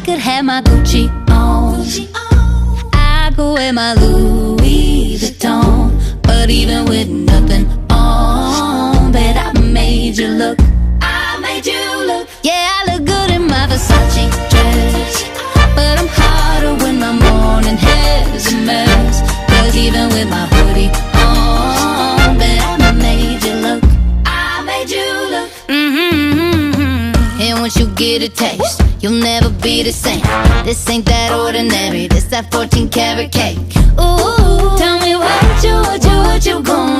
could have my Gucci on, I could wear my Louis Vuitton, but even with nothing on, bet I made you look. I made you look. Yeah, I look good in my Versace dress, but I'm hotter when my morning hair's a mess. Cause even with my hoodie on, bet I made you look. I made you look. And once you get a taste, you'll never be the same. This ain't that ordinary, this that 14 karat cake. Ooh, tell me what you gonna